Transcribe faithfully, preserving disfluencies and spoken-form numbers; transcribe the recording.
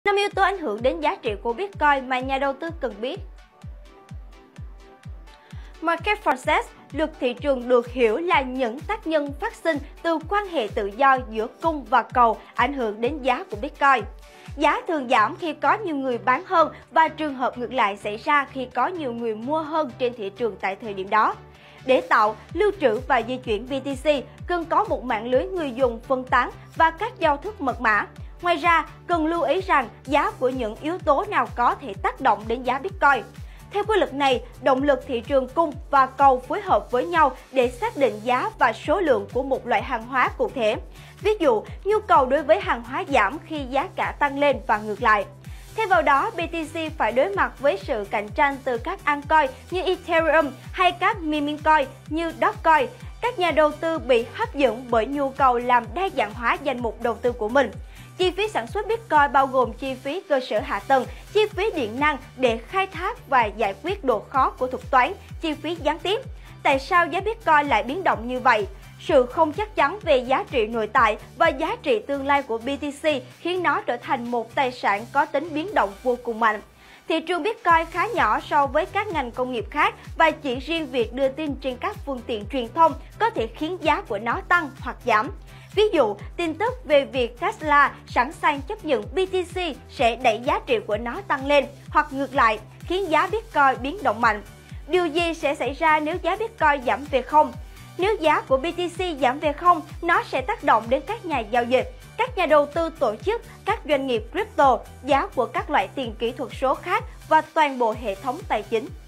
năm yếu tố ảnh hưởng đến giá trị của Bitcoin mà nhà đầu tư cần biết. Market forces, luật thị trường được hiểu là những tác nhân phát sinh từ quan hệ tự do giữa cung và cầu ảnh hưởng đến giá của Bitcoin. Giá thường giảm khi có nhiều người bán hơn và trường hợp ngược lại xảy ra khi có nhiều người mua hơn trên thị trường tại thời điểm đó. Để tạo, lưu trữ và di chuyển bê tê xê, cần có một mạng lưới người dùng phân tán và các giao thức mật mã. Ngoài ra, cần lưu ý rằng giá của những yếu tố nào có thể tác động đến giá Bitcoin. Theo quy luật này, động lực thị trường cung và cầu phối hợp với nhau để xác định giá và số lượng của một loại hàng hóa cụ thể. Ví dụ, nhu cầu đối với hàng hóa giảm khi giá cả tăng lên và ngược lại. Thêm vào đó, bê tê xê phải đối mặt với sự cạnh tranh từ các altcoin như Ethereum hay các meme coin như Dogecoin. Các nhà đầu tư bị hấp dẫn bởi nhu cầu làm đa dạng hóa danh mục đầu tư của mình. Chi phí sản xuất Bitcoin bao gồm chi phí cơ sở hạ tầng, chi phí điện năng để khai thác và giải quyết độ khó của thuật toán, chi phí gián tiếp. Tại sao giá Bitcoin lại biến động như vậy? Sự không chắc chắn về giá trị nội tại và giá trị tương lai của bê tê xê khiến nó trở thành một tài sản có tính biến động vô cùng mạnh. Thị trường Bitcoin khá nhỏ so với các ngành công nghiệp khác và chỉ riêng việc đưa tin trên các phương tiện truyền thông có thể khiến giá của nó tăng hoặc giảm. Ví dụ, tin tức về việc Tesla sẵn sàng chấp nhận bê tê xê sẽ đẩy giá trị của nó tăng lên, hoặc ngược lại, khiến giá Bitcoin biến động mạnh. Điều gì sẽ xảy ra nếu giá Bitcoin giảm về không? Nếu giá của bê tê xê giảm về không, nó sẽ tác động đến các nhà giao dịch, các nhà đầu tư tổ chức, các doanh nghiệp crypto, giá của các loại tiền kỹ thuật số khác và toàn bộ hệ thống tài chính.